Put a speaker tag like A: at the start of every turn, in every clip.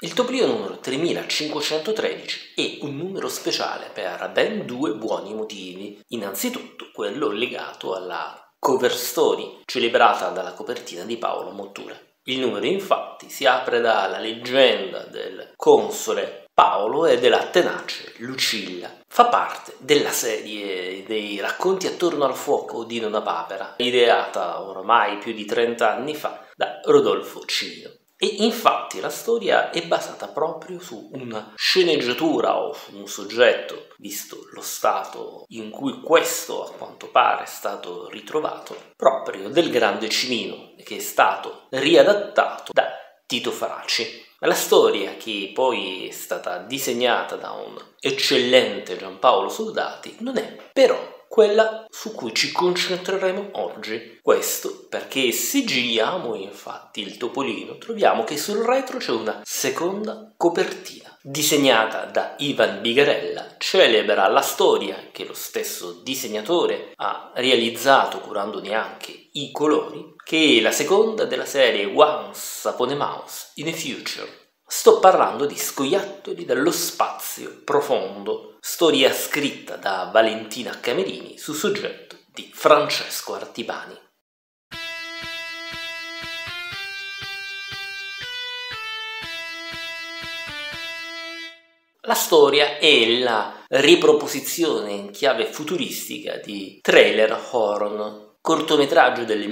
A: Il Topolino numero 3513 è un numero speciale per ben due buoni motivi. Innanzitutto quello legato alla cover story celebrata dalla copertina di Paolo Mottura. Il numero infatti si apre dalla leggenda del console Paolo e della tenace Lucilla. Fa parte della serie dei racconti attorno al fuoco di Nonna Papera, ideata oramai più di 30 anni fa da Rodolfo Cimino. E infatti la storia è basata proprio su una sceneggiatura o su un soggetto, visto lo stato in cui questo a quanto pare è stato ritrovato, proprio del grande Cimino, che è stato riadattato da Tito Faraci. La storia, che poi è stata disegnata da un eccellente Giampaolo Soldati, non è però quella su cui ci concentreremo oggi. Questo perché se giriamo infatti il Topolino troviamo che sul retro c'è una seconda copertina disegnata da Ivan Bigarella. Celebra la storia che lo stesso disegnatore ha realizzato curandone anche i colori, che è la seconda della serie Once Upon a Mouse in a Future. Sto parlando di Scoiattoli dallo spazio profondo, storia scritta da Valentina Camerini su soggetto di Francesco Artibani. La storia è la riproposizione in chiave futuristica di Trailer Horn, cortometraggio del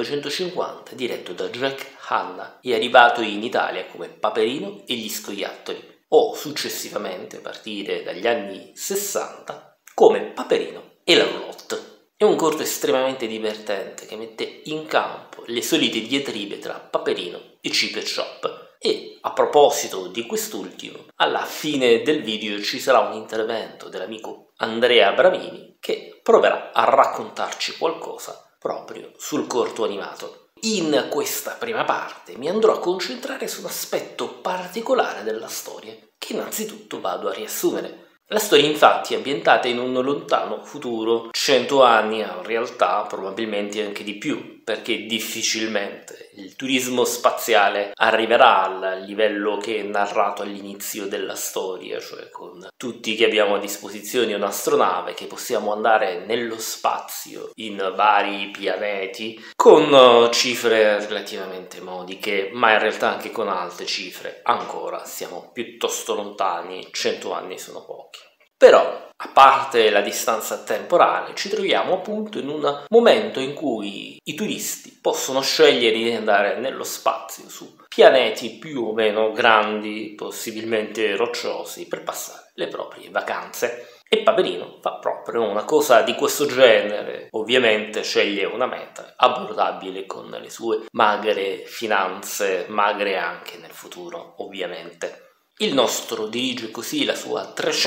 A: 1950 diretto da Jack Hanna e arrivato in Italia come Paperino e gli Scoiattoli, o successivamente, a partire dagli anni 60, come Paperino e la Roulotte. È un corto estremamente divertente che mette in campo le solite diatribe tra Paperino e Chip e Chop. E a proposito di quest'ultimo, alla fine del video ci sarà un intervento dell'amico Andrea Bramini che proverà a raccontarci qualcosa proprio sul corto animato. In questa prima parte mi andrò a concentrare su un aspetto particolare della storia, che innanzitutto vado a riassumere. La storia infatti è ambientata in un lontano futuro, 100 anni in realtà, probabilmente anche di più, perché difficilmente il turismo spaziale arriverà al livello che è narrato all'inizio della storia, cioè con tutti che abbiamo a disposizione un'astronave, che possiamo andare nello spazio in vari pianeti con cifre relativamente modiche, ma in realtà anche con alte cifre. Ancora siamo piuttosto lontani, 100 anni sono pochi. Però, a parte la distanza temporale, ci troviamo appunto in un momento in cui i turisti possono scegliere di andare nello spazio su pianeti più o meno grandi, possibilmente rocciosi, per passare le proprie vacanze. E Paperino fa proprio una cosa di questo genere. Ovviamente sceglie una meta abbordabile con le sue magre finanze, magre anche nel futuro, ovviamente. Il nostro dirige così la sua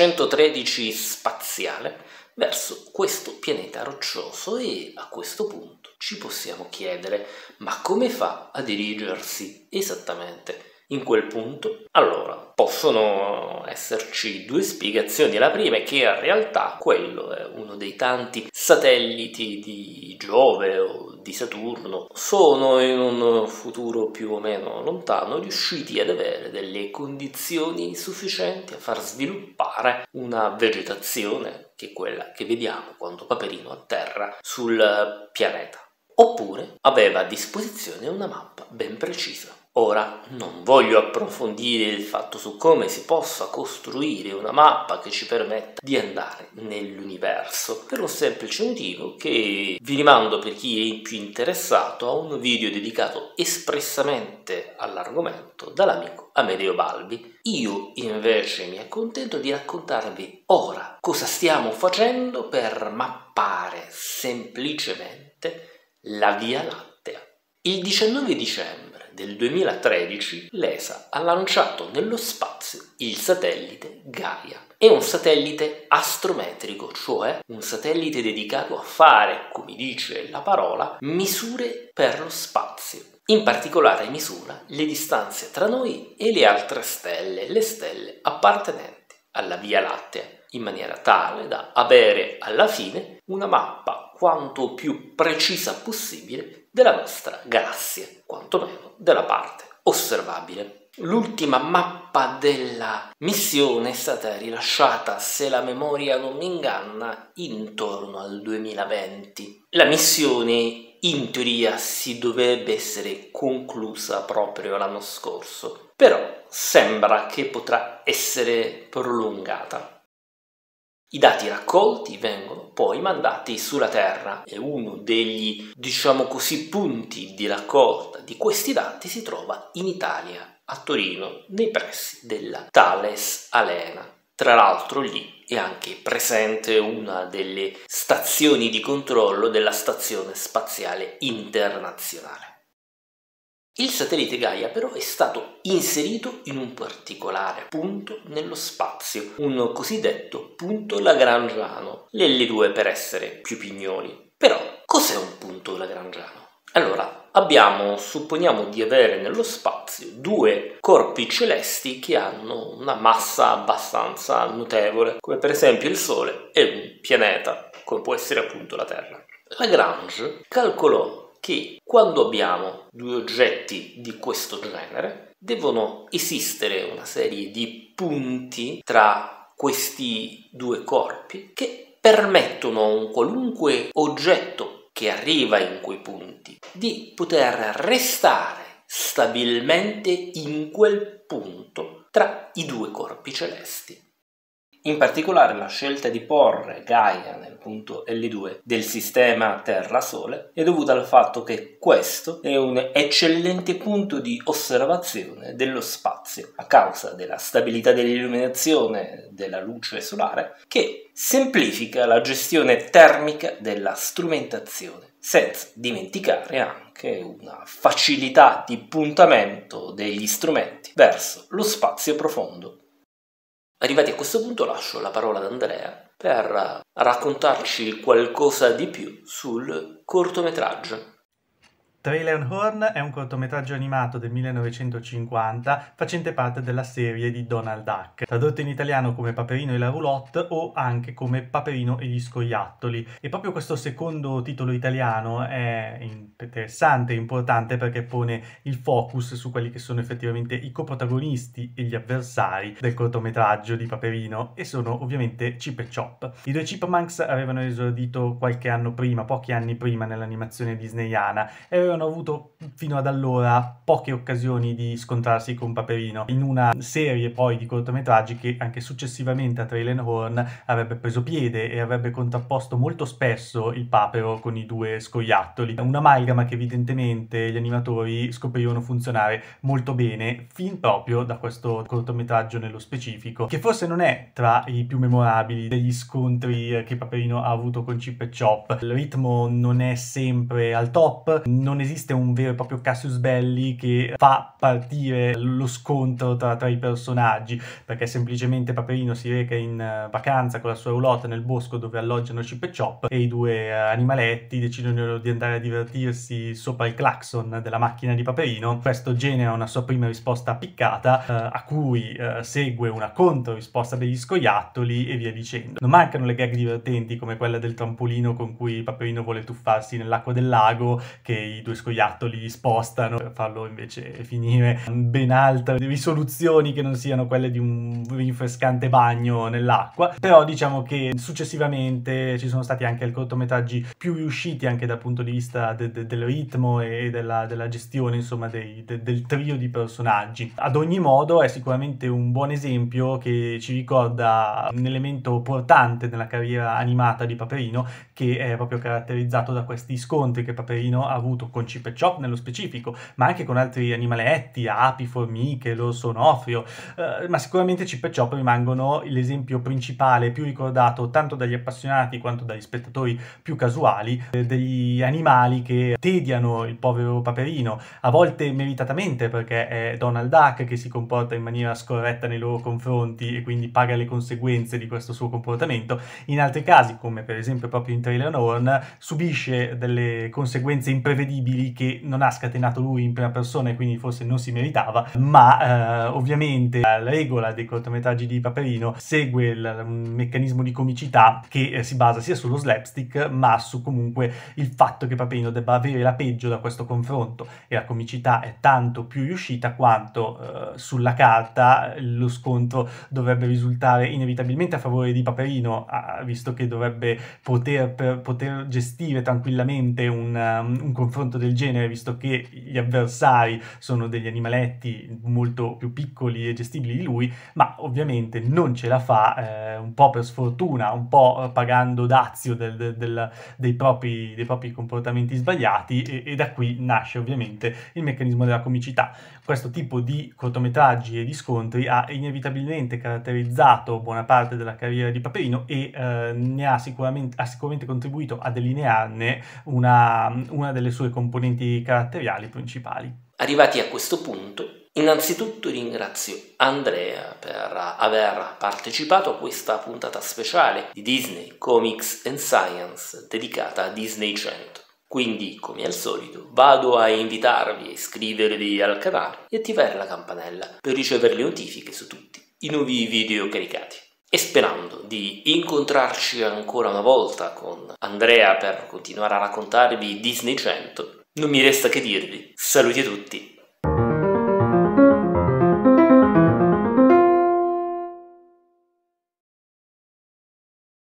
A: 313 spaziale verso questo pianeta roccioso e a questo punto ci possiamo chiedere: ma come fa a dirigersi esattamente in quel punto? Allora, possono esserci due spiegazioni. La prima è che in realtà quello è uno dei tanti satelliti di Giove o di Saturno. Sono in un futuro più o meno lontano riusciti ad avere delle condizioni sufficienti a far sviluppare una vegetazione che è quella che vediamo quando Paperino atterra sul pianeta. Oppure aveva a disposizione una mappa ben precisa. Ora non voglio approfondire il fatto su come si possa costruire una mappa che ci permetta di andare nell'universo, per un semplice motivo che vi rimando, per chi è più interessato, a un video dedicato espressamente all'argomento dall'amico Amedeo Balbi. Io invece mi accontento di raccontarvi ora cosa stiamo facendo per mappare semplicemente la Via Lattea. Il 19 dicembre del 2013 l'ESA ha lanciato nello spazio il satellite Gaia. È un satellite astrometrico, cioè un satellite dedicato a fare, come dice la parola, misure per lo spazio. In particolare misura le distanze tra noi e le altre stelle, le stelle appartenenti alla Via Lattea, in maniera tale da avere alla fine una mappa quanto più precisa possibile della nostra galassia, quantomeno della parte osservabile. L'ultima mappa della missione è stata rilasciata, se la memoria non mi inganna, intorno al 2020. La missione in teoria si dovrebbe essere conclusa proprio l'anno scorso, però sembra che potrà essere prolungata. I dati raccolti vengono poi mandati sulla Terra e uno degli, diciamo così, punti di raccolta di questi dati si trova in Italia, a Torino, nei pressi della Thales Alenia. Tra l'altro lì è anche presente una delle stazioni di controllo della Stazione Spaziale Internazionale. Il satellite Gaia però è stato inserito in un particolare punto nello spazio, un cosiddetto punto lagrangiano, l'L2 per essere più pignoli. Però cos'è un punto lagrangiano? Allora, supponiamo di avere nello spazio due corpi celesti che hanno una massa abbastanza notevole, come per esempio il Sole e un pianeta, come può essere appunto la Terra. Lagrange calcolò che quando abbiamo due oggetti di questo genere devono esistere una serie di punti tra questi due corpi che permettono a un qualunque oggetto che arriva in quei punti di poter restare stabilmente in quel punto tra i due corpi celesti. In particolare la scelta di porre Gaia nel punto L2 del sistema Terra-Sole è dovuta al fatto che questo è un eccellente punto di osservazione dello spazio a causa della stabilità dell'illuminazione della luce solare che semplifica la gestione termica della strumentazione, senza dimenticare anche una facilità di puntamento degli strumenti verso lo spazio profondo. Arrivati a questo punto lascio la parola ad Andrea per raccontarci qualcosa di più sul cortometraggio.
B: Trailer Horn è un cortometraggio animato del 1950 facente parte della serie di Donald Duck, tradotto in italiano come Paperino e la roulotte o anche come Paperino e gli scoiattoli. E proprio questo secondo titolo italiano è interessante e importante perché pone il focus su quelli che sono effettivamente i coprotagonisti e gli avversari del cortometraggio di Paperino, e sono ovviamente Chip e Chop. I due Chipmunks avevano esordito qualche anno prima, pochi anni prima, nell'animazione disneyana e avevano avuto fino ad allora poche occasioni di scontrarsi con Paperino in una serie poi di cortometraggi che anche successivamente a Trailer Horn avrebbe preso piede e avrebbe contrapposto molto spesso il papero con i due scoiattoli, un'amalgama che evidentemente gli animatori scoprivano funzionare molto bene fin proprio da questo cortometraggio nello specifico, che forse non è tra i più memorabili degli scontri che Paperino ha avuto con Chip e Chop. Il ritmo non è sempre al top, non esiste un vero e proprio Cassius Belli che fa partire lo scontro tra i personaggi, perché semplicemente Paperino si reca in vacanza con la sua roulotte nel bosco dove alloggiano Chip e Chop e i due animaletti decidono di andare a divertirsi sopra il clacson della macchina di Paperino. Questo genera una sua prima risposta piccata a cui segue una controrisposta degli scoiattoli e via dicendo. Non mancano le gag divertenti come quella del trampolino con cui Paperino vuole tuffarsi nell'acqua del lago che i due scoiattoli spostano per farlo invece finire ben altre risoluzioni che non siano quelle di un rinfrescante bagno nell'acqua. Però diciamo che successivamente ci sono stati anche cortometraggi più riusciti anche dal punto di vista del ritmo e della gestione, insomma, del trio di personaggi. Ad ogni modo è sicuramente un buon esempio che ci ricorda un elemento portante nella carriera animata di Paperino, che è proprio caratterizzato da questi scontri che Paperino ha avuto con Chip e Chop nello specifico, ma anche con altri animaletti, api, formiche, l'orso onofrio, ma sicuramente Chip e Chop rimangono l'esempio principale, più ricordato tanto dagli appassionati quanto dagli spettatori più casuali, degli animali che tediano il povero Paperino, a volte meritatamente perché è Donald Duck che si comporta in maniera scorretta nei loro confronti e quindi paga le conseguenze di questo suo comportamento, in altri casi, come per esempio proprio in Trailer Horn, subisce delle conseguenze imprevedibili incredibili che non ha scatenato lui in prima persona e quindi forse non si meritava, ma ovviamente la regola dei cortometraggi di Paperino segue un meccanismo di comicità che si basa sia sullo slapstick ma su comunque il fatto che Paperino debba avere la peggio da questo confronto, e la comicità è tanto più riuscita quanto sulla carta lo scontro dovrebbe risultare inevitabilmente a favore di Paperino, visto che dovrebbe poter gestire tranquillamente un confronto del genere, visto che gli avversari sono degli animaletti molto più piccoli e gestibili di lui, ma ovviamente non ce la fa, un po' per sfortuna, un po' pagando dazio dei propri comportamenti sbagliati, e da qui nasce ovviamente il meccanismo della comicità. Questo tipo di cortometraggi e di scontri ha inevitabilmente caratterizzato buona parte della carriera di Paperino e ne ha sicuramente contribuito a delinearne una delle sue componenti caratteriali principali.
A: Arrivati a questo punto, innanzitutto ringrazio Andrea per aver partecipato a questa puntata speciale di Disney Comics and Science dedicata a Disney 100. Quindi, come al solito, vado a invitarvi a iscrivervi al canale e attivare la campanella per ricevere le notifiche su tutti i nuovi video caricati. E sperando di incontrarci ancora una volta con Andrea per continuare a raccontarvi Disney 100, non mi resta che dirvi saluti a tutti